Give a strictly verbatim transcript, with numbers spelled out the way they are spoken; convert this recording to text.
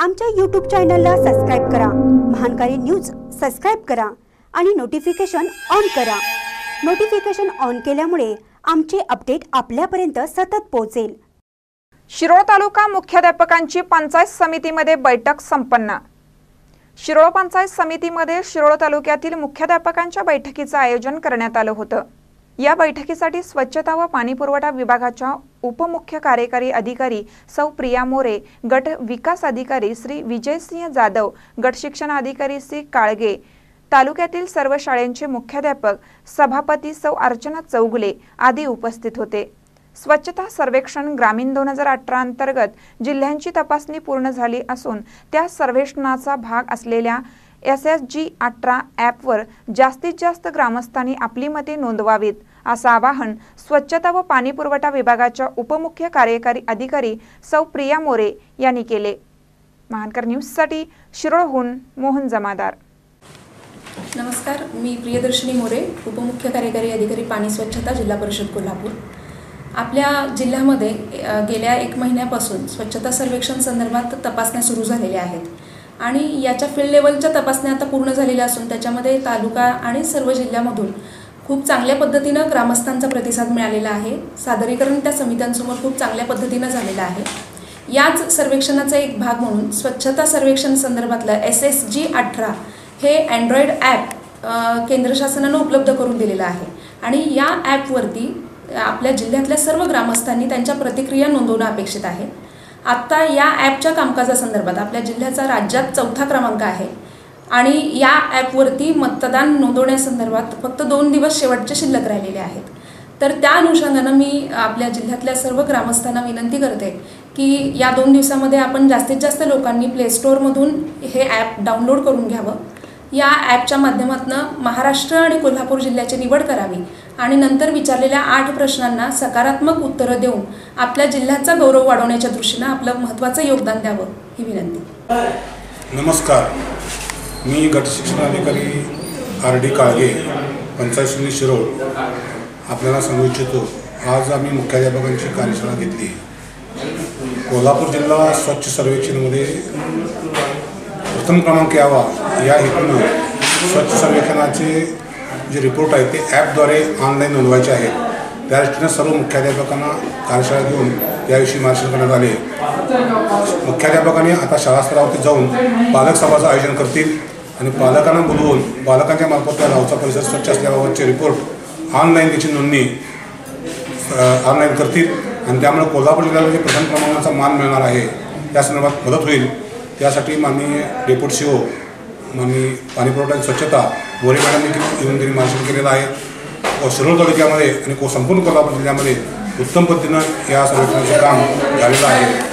आमच्या यूट्यूब चॅनलला सबस्क्राइब करा, महानकारी न्यूज सबस्क्राइब करा आणि नोटिफिकेशन ऑन करा। नोटिफिकेशन ऑन केल्यामुळे आमचे अपडेट आपल्यापर्यंत सतत पोहोचेल। शिरोळ तालुका मुख्याध्यापकांची पंचायत समितीमध्ये बैठक संपन्न। शिरोळ पंचायत समितीमध्ये शिरोळ तालुक्यातील मुख्याध्यापकांच्या बैठकीचे आयोजन करण्यात आले होते। या बैठकीसाठी स्वच्छता व पाणी पुरवठा विभागाच्या उपमुख्य कार्यकारी अधिकारी सौ प्रिया मोरे, गट विकास अधिकारी श्री विजयसिंह जाधव, गट शिक्षण अधिकारी श्री काळगे, तालुक्यातील सर्व शाळांचे मुख्याध्यापक, सभापती सौ अर्चना चौगुले आदी उपस्थित होते। स्वच्छता सर्वेक्षण ग्रामीण दोन हजार अठरा अंतर्गत जिल्ह्यांची तपासणी पूर्ण झाली असून त्या सर्वेक्षणाचा भाग असलेल्या एस एस जी अठरा ॲपवर जास्तीत जास्त ग्रामस्थांनी आपली मते नोंदवावीत असं आवाहन स्वच्छता व पाणी पुरवठा विभागाच्या उपमुख्य कार्यकारी अधिकारी सौ प्रिया मोरे यांनी केले। महानकर न्यूजसाठी शिरोळहून मोहन जमादार। नमस्कार, मी प्रियदर्शनी मोरे, उपमुख्य कार्यकारी अधिकारी पाणी स्वच्छता, जिल्हा परिषद कोल्हापूर। आपल्या जिल्ह्यामध्ये गेल्या एक महिन्यापासून स्वच्छता सर्वेक्षण संदर्भात तपासण्या सुरू झालेल्या आहेत आणि याच्या फील्ड लेवलच्या तपासण्या आता पूर्ण झालेल्या असून त्याच्यामध्ये तालुका आणि सर्व जिल्ह्यामधून खूप चांगल्या पद्धतीनं ग्रामस्थांचा प्रतिसाद मिळालेला आहे। सादरीकरण त्या समित्यांसमोर खूप चांगल्या पद्धतीनं झालेलं आहे। याच सर्वेक्षणाचा एक भाग म्हणून स्वच्छता सर्वेक्षण संदर्भातलं एस एस जी अठरा हे अँड्रॉइड ॲप केंद्र शासनानं उपलब्ध करून दिलेलं आहे आणि या ॲपवरती आपल्या जिल्ह्यातल्या सर्व ग्रामस्थांनी त्यांच्या प्रतिक्रिया नोंदवणं अपेक्षित आहे। आत्ता या ॲपच्या कामकाजासंदर्भात आपल्या जिल्ह्याचा राज्यात चौथा क्रमांक आहे आणि या ॲपवरती मतदान नोंदवण्यासंदर्भात फक्त दोन दिवस शेवटचे शिल्लक राहिलेले आहेत। तर त्या अनुषंगानं मी आपल्या जिल्ह्यातल्या सर्व ग्रामस्थांना विनंती करते की या दोन दिवसामध्ये आपण जास्तीत जास्त लोकांनी प्ले स्टोअरमधून हे ॲप डाउनलोड करून घ्यावं। या ॲपच्या माध्यमातून महाराष्ट्र आणि कोल्हापूर जिल्ह्याची निवड करावी आणि नंतर विचारलेल्या आठ प्रश्नांना सकारात्मक उत्तरं देऊन आपल्या जिल्ह्याचा गौरव वाढवण्याच्या दृष्टीनं आपलं महत्त्वाचं योगदान द्यावं ही विनंती। नमस्कार, मी गट शिक्षण अधिकारी आर डी काळगे, पंचायत समिती शिरोळ आपल्याला सांगू इच्छितो। आज आम्ही मुख्याध्यापकांची कार्यशाळा घेतली। कोल्हापूर जिल्हा स्वच्छ सर्वेक्षणमध्ये प्रथम क्रमांक यावा या हेतूनं स्वच्छ सर्वेक्षणाचे जे रिपोर्ट आहेत ते ॲपद्वारे ऑनलाईन नोंदवायचे आहेत। त्या दृष्टीनं सर्व मुख्याध्यापकांना कार्यशाळा घेऊन याविषयी मार्गदर्शन करण्यात आले। मुख्याध्यापकांनी आता शाळा स्तरावरती जाऊन पालक सभाचं आयोजन करतील आणि पालकांना बोलवून पालकांच्या मार्फत त्या गावचा परिसर स्वच्छ असल्याबाबतचे रिपोर्ट ऑनलाईन त्याची नोंदणी ऑनलाईन करतील आणि त्यामुळे कोल्हापूर जिल्ह्याला जे प्रथम क्रमांकाचा मान मिळणार आहे या संदर्भात मदत होईल। त्यासाठी माननीय डेप्युटी सी ओ माननीय पाणी पुरवठा आणि स्वच्छता गोरे मॅडम देखील येऊन त्यांनी मार्गदर्शन केलेलं आहे व शिरोळ तालुक्यामध्ये आणि संपूर्ण कोल्हापूर जिल्ह्यामध्ये उत्तम पद्धतीनं या सर्वेक्षणाचं काम झालेलं आहे।